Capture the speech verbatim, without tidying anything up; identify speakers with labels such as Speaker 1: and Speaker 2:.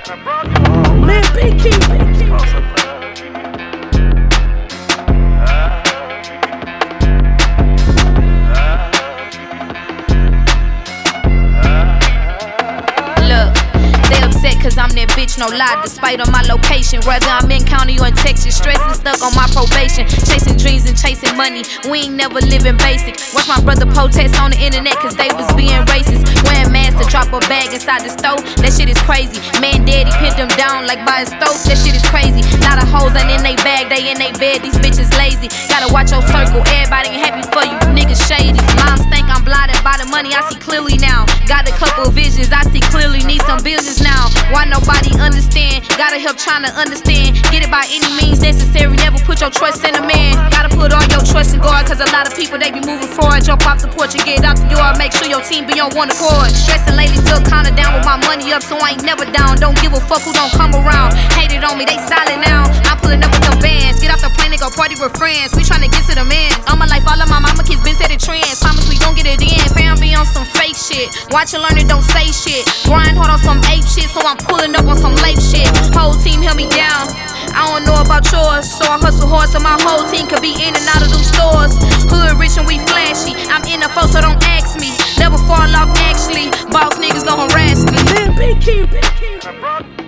Speaker 1: Man, Big King, Big King.
Speaker 2: Cause I'm that bitch, no lie, despite on my location. Whether I'm in county or in Texas, stressing, stuck on my probation. Chasing dreams and chasing money, we ain't never living basic. Watch my brother protest on the internet cause they was being racist. Wearing masks to drop a bag inside the stove, that shit is crazy. Man daddy pinned them down like by a stove, that shit is crazy. Lot of hoes ain't in they bag, they in they bed, these bitches lazy. Gotta watch your circle, everybody ain't happy for you, niggas shady. Moms think I'm blinded by the money, I see clearly now. Got a couple visions, I see clearly, need some business now. Why nobody understand? Gotta help trying to understand. Get it by any means necessary. Never put your trust in a man. Gotta put all your trust in God. Cause a lot of people, they be moving forward. Jump off the porch and get out the door. Make sure your team be on one accord. Stressing lately, still kinda down with my money up. So I ain't never down. Don't give a fuck who don't come around. Hated on me, they silent now. I'm pulling up with them bands. Get off the plane and go party with friends. We tryna get to the mans. All my life, all of my mama kids been setting trends. Promise we gon' get it in. Fam be on some fake shit. Watch and learn it, don't say shit. Grind hard on some ape shit. So I'm pulling up on some late shit. Whole team held me down. I don't know about yours, so I hustle hard so my whole team could be in and out of them stores. Hood rich and we flashy. I'm in the folk, so don't ask me. Never fall off actually. Boss niggas gon' harass me.
Speaker 1: Man, Big King, Big King.